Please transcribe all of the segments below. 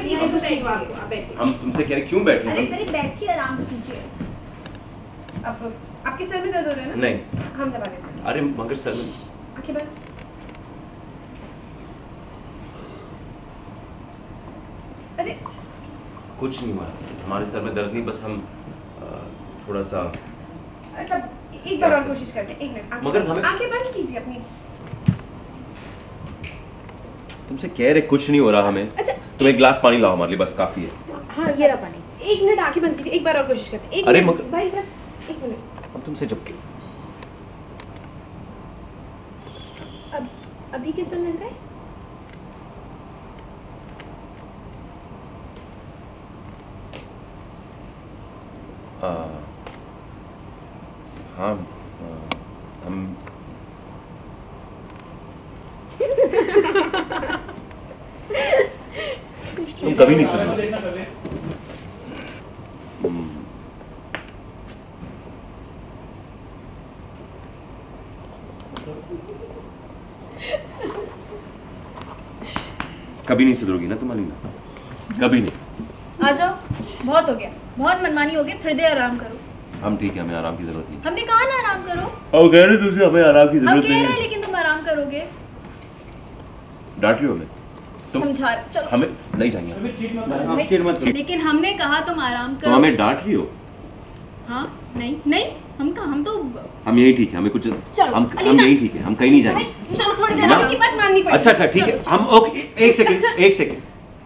नहीं कुछ नहीं हुआ आपको, आप बैठिए। हम तुमसे कह रहे क्यों बैठे? अरे बैठिए, आराम कीजिए। अब आपके सर में दर्द हो रहा है ना? नहीं। हम दबा देते हैं। अरे मगर सर में आंखें बंद। अरे कुछ नहीं हुआ, हमारे सर में दर्द नहीं, बस हम थोड़ा सा। अच्छा एक बार और कोशिश करते हैं, एक मिनट। मगर हमें आंखें बंद कीजिए अपनी। तुमसे कह रहे कुछ नहीं हो रहा हमें। अच्छा तुम एक गिलास पानी लाओ हमारे लिए, बस काफी है। हाँ ये रहा पानी। एक मिनट आंखें बंद कीजिए, एक बार और कोशिश करते हैं। एक अरे मिनट मगर भाई, बस एक मिनट। अब तुमसे जब के अब अभी कैसा लग रहा है? हाँ हम तुम कभी नहीं सुनोगे। कभी नहीं सुधरोगी ना तुम अलीना, कभी नहीं। आ जाओ, बहुत हो गया, बहुत मनमानी हो गई, थोड़ी देर आराम करो। हम ठीक है, हमें आराम की जरूरत नहीं। हमने कहा ना आराम करो। अब कह रहे तुमसे हमें आराम की हम जरूरत कह नहीं रहे हैं है। लेकिन तुम आराम करोगे। डांट रही हो हमें तुम? समझा रहे, चलो। हमें नहीं जाएंगे। भाई, लेकिन हमने कहा तुम आराम तुम करो। हमें डांट रही हो? हाँ नहीं नहीं, हम तो हम यही ठीक है, हमें कुछ चलो, हम अलीना। यही ठीक है, हम कहीं नहीं जाएंगे। चलो थोड़ी देर ना? अभी की बात माननी पड़ेगी। अच्छा अच्छा ठीक है, चलो, हम ओके। एक सेकंड एक सेकंड।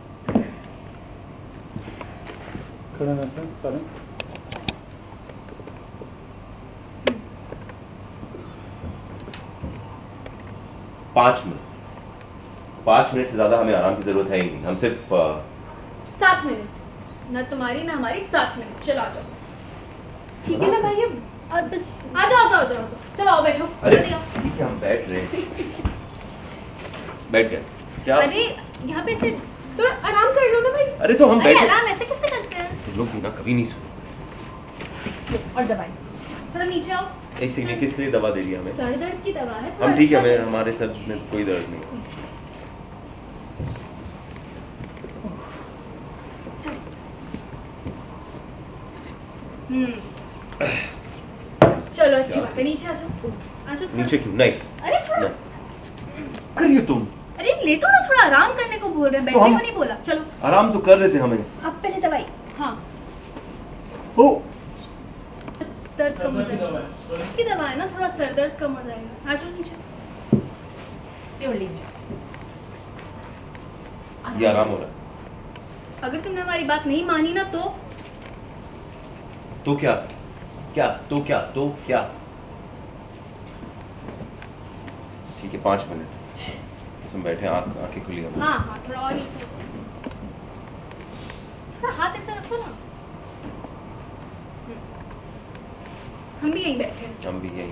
खड़ा ना सर। 5 मिनट 5 मिनट से ज्यादा हमें आराम की जरूरत है ही नहीं। हम सिर्फ 7 मिनट, ना तुम्हारी ना हमारी, 7 मिनट। चलो आ जाओ। ठीक है ना भाई, अब और बस आ जाओ आ जाओ आ जाओ, चलो आओ बैठो, अरे जल्दी आओ। ठीक है, हम बैठ रहे हैं। बैठ गए क्या? अरे यहाँ पे से थोड़ा आराम कर लो ना भाई। अरे तो हम अरे बैठ आराम ऐसे कैसे करते हैं? तुम लोग भी ना कभी नहीं सुनो। और दबाई। थोड़ा नीचे आओ। एक सेकंड, किस लिए दवा दे दी हमें? सर दर्द की दवा है। थोड़ा हम ठीक है, अच्छा हमें लगेगा। हमारे सर में कोई दर्द नहीं। चलो अच्छी बात है, नीचे आ जाओ। आ जाओ थोड़ा। नीचे क्यों? नहीं अरे थोड़ा, नहीं करिए तुम। अरे लेटो ना, थोड़ा आराम करने को बोल रहे हैं, तो बैठने हम- को नहीं बोला। चलो आराम तो कर रहे थे हमें। अब पहले दवाई। हाँ ओ दर्द कम हो जाएगा। की दवा है ना, थोड़ा सर दर्द कम हो जाएगा। आ जाओ नीचे। ये लीजिए। ये आराम हो रहा है। अगर तुमने हमारी बात नहीं मानी ना तो क्या क्या तो क्या तो क्या? ठीक है 5 मिनट बस हम बैठे, आंखें खुली हम। हाँ हाँ थोड़ा और नीचे हो जाओ। थोड़ा हाथ ऐसा रखो ना। हम भी यहीं बैठे हैं। हम भी यही,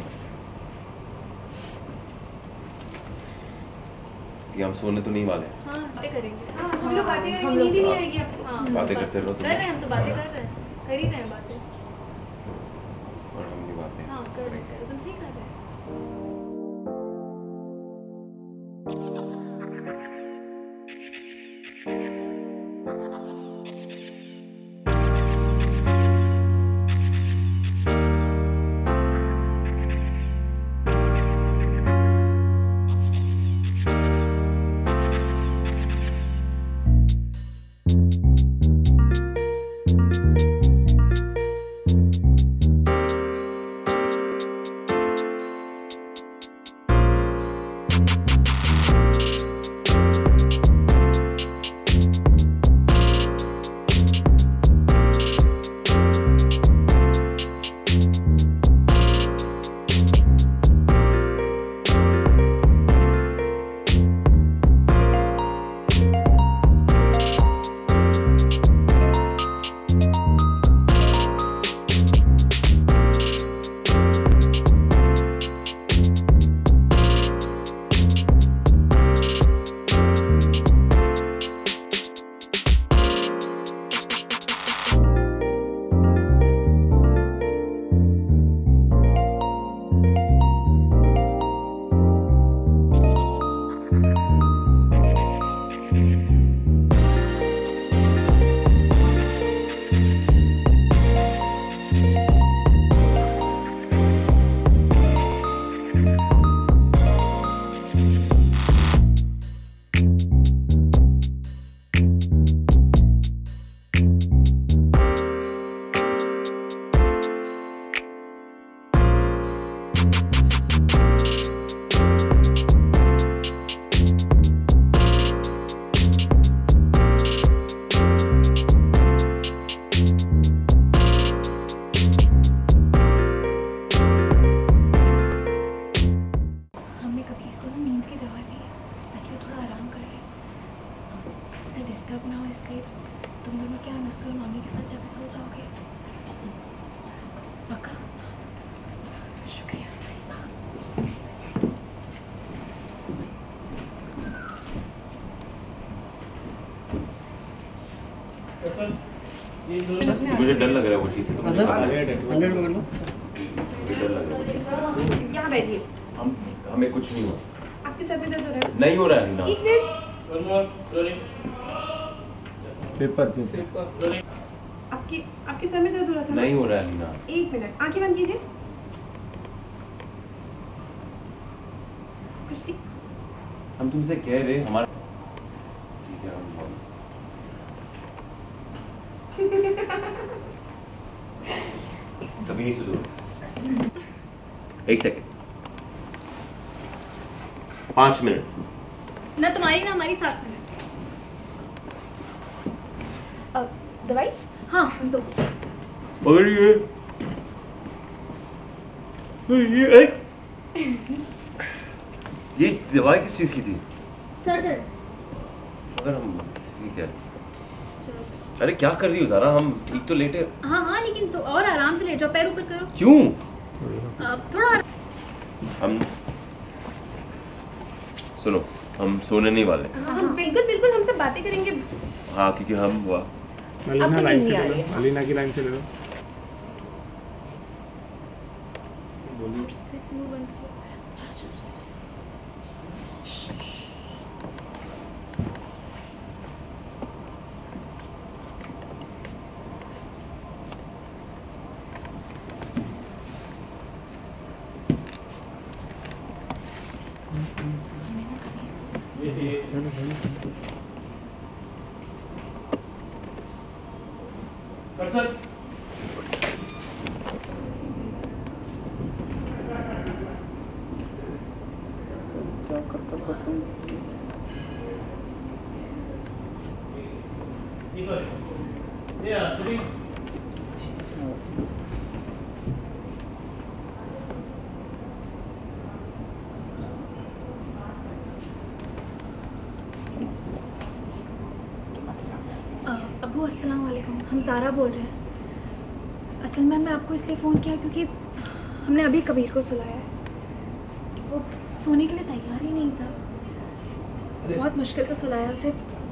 कि हम सोने तो नहीं वाले। हाँ बातें करेंगे। हाँ, हम लोग बातें हम करेंगे, लोग नींद ही नहीं आएगी आपको। हाँ बातें करते रहो तुम। कर रहे हैं, हम तो बातें कर रहे हैं, कर ही रहे हैं बातें। और हम भी बातें। हाँ कर रहे हैं, तुम सही कर रहे हैं। तुम दोनों क्या नसूर मामी के साथ जब सो जाओगे? पक्का? शुक्रिया। मुझे डर लग रहा है वो चीज़ से। 100 पकड़ लो। डर लग रहा है। यहाँ बैठिए। हमें कुछ नहीं हुआ। आपके सर पे दर्द हो रहा है? नहीं हो रहा है ना। एक मिनट। पेपर आपके सर में दर्द हो रहा था ना? नहीं हो रहा है लीना। एक मिनट, आंखें बंद कीजिए। क्रिस्टी, हम तुमसे कह रहे हमारा ठीक है, हम कभी नहीं सुधरो। एक सेकंड, 5 मिनट। ना तुम्हारी ना हमारी 7 मिनट। अब दवाई? हाँ हम तो और ये दवाई किस चीज की थी? सर दर्द। अगर हम ठीक है। अरे क्या कर रही हो ज़ारा, हम ठीक तो लेटे। हाँ हाँ लेकिन तो और आराम से लेट जाओ, पैर ऊपर करो। क्यों? थोड़ा हम सुनो, हम सोने नहीं वाले। हाँ बिल्कुल बिल्कुल, हम सब बातें करेंगे। हाँ क्योंकि हम हुआ अलीना लाइन से ले लो, अलीना की लाइन से ले लो। बोलिए। मुंह बंद करो। चलो चलो चलो। अब्बू अस्सलाम वालेकुम, हम ज़ारा बोल रहे हैं। असल में मैं आपको इसलिए फ़ोन किया क्योंकि हमने अभी कबीर को सुलाया है। वो सोने के लिए तैयार ही नहीं था। बहुत मुश्किल से सुलाया उसे।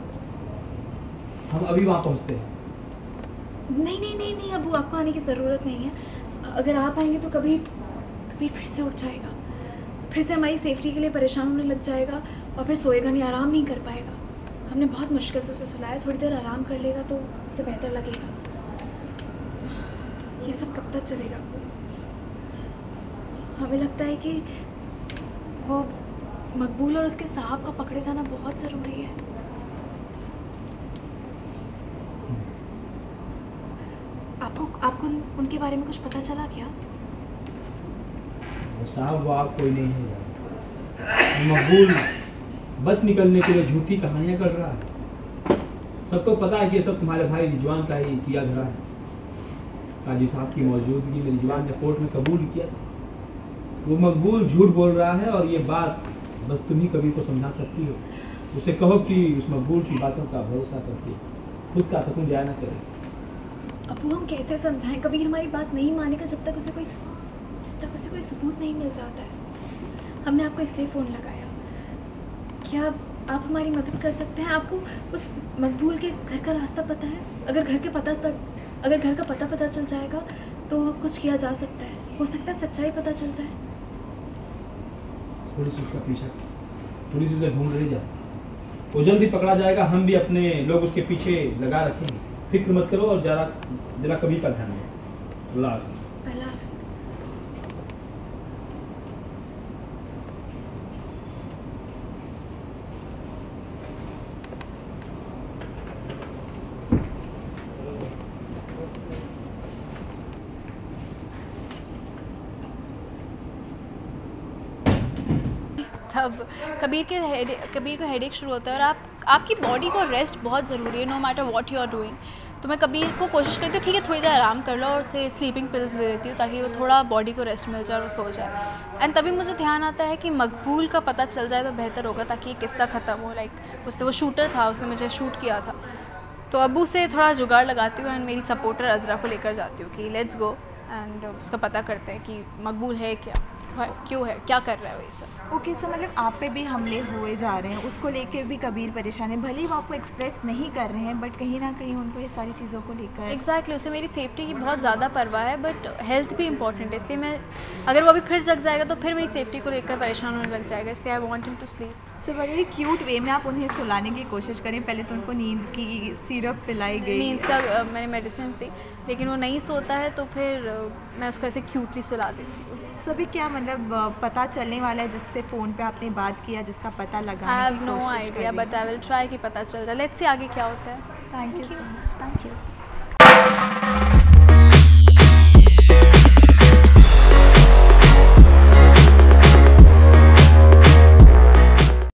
हम अभी वहाँ पहुँचते हैं। नहीं नहीं नहीं नहीं अब्बू, आपको आने की ज़रूरत नहीं है। अगर आप आएंगे तो कबीर फिर से उठ जाएगा, फिर से हमारी सेफ्टी के लिए परेशान होने लग जाएगा और फिर सोएगा नहीं, आराम नहीं कर पाएगा। हमने बहुत मुश्किल से उसे सुलाया, थोड़ी देर आराम कर लेगा तो उसे बेहतर लगेगा। ये सब कब तक चलेगा? हमें लगता है कि वो मकबूल और उसके साहब का पकड़े जाना बहुत ज़रूरी है। आपको उनके बारे में कुछ पता चला क्या? साहब वो आप कोई नहीं है। मकबूल बच निकलने के लिए झूठी कहानियां कर रहा है। सबको पता है कि ये सब तुम्हारे भाई रिजवान का ही किया धरा है। काजी साहब की मौजूदगी में रिजवान ने कोर्ट में कबूल किया। वो मकबूल झूठ बोल रहा है और ये बात बस तुम ही कबीर को समझा सकती हो। उसे कहो कि उस मकबूल की बातों का भरोसा करके खुद का सकून जाया ना करे। अब वो हम कैसे समझाएं? कबीर हमारी बात नहीं मानेगा जब तक उसे कोई सबूत नहीं मिल जाता है। हमने आपको इसलिए फ़ोन लगाया। क्या आप हमारी मदद कर सकते हैं? आपको उस मकबूल के घर का रास्ता पता है? अगर घर का पता चल जाएगा तो कुछ किया जा सकता है। हो सकता है सच्चाई पता चल जाए। थोड़ी सी उसका पीछा, थोड़ी सी उसे ढूंढ रही जाए, वो जल्दी पकड़ा जाएगा। हम भी अपने लोग उसके पीछे लगा रखेंगे। फिक्र मत करो और जरा कभी का ध्यान दो। अल्लाह हाफ़िज़। अल्लाह हाफ़िज़। तब कबीर का हेडेक शुरू होता है और आपकी बॉडी को रेस्ट बहुत ज़रूरी है, no matter what you are doing. तो मैं कबीर को कोशिश करती हूँ ठीक है थोड़ी देर आराम कर लो और उसे स्लीपिंग पिल्स दे देती हूँ ताकि वो थोड़ा बॉडी को रेस्ट मिल जाए और वो सो जाए। एंड तभी मुझे ध्यान आता है कि मकबूल का पता चल जाए तो बेहतर होगा ताकि ये किस्सा ख़त्म हो। लाइक वो शूटर था, उसने मुझे शूट किया था। तो अबू से थोड़ा जुगाड़ लगाती हूँ एंड मेरी सपोर्टर अजरा को लेकर जाती हूँ कि लेट्स गो एंड उसका पता करते हैं कि मकबूल है क्या, क्यों है, क्या कर रहा है वही सब। ओके सो मतलब आप पे भी हमले हुए जा रहे हैं, उसको लेकर भी कबीर परेशान है, भले ही वो आपको एक्सप्रेस नहीं कर रहे हैं बट कहीं ना कहीं उनको ये सारी चीज़ों को लेकर एग्जैक्टली उसे मेरी सेफ्टी की बहुत ज़्यादा परवाह है, बट हेल्थ भी इंपॉर्टेंट है, इसलिए मैं अगर वो अभी फिर जग जाएगा तो फिर मेरी सेफ्टी को लेकर परेशान होने लग जाएगा, इसलिए I want him to sleep. So बड़े क्यूट वे में आप उन्हें सुलाने की कोशिश करें, पहले तो उनको नींद की सिरप पिलाई गई, नींद का मैंने मेडिसिन दी, लेकिन वो नहीं सोता है तो फिर मैं उसको ऐसे क्यूटली सुला देती हूँ। सो अभी क्या मतलब पता चलने वाला है जिससे फ़ोन पे आपने बात किया, जिसका पता लगा? I have no idea but I will try कि पता चल जाए, लेट्स सी आगे क्या होता है। Thank you so much, thank you.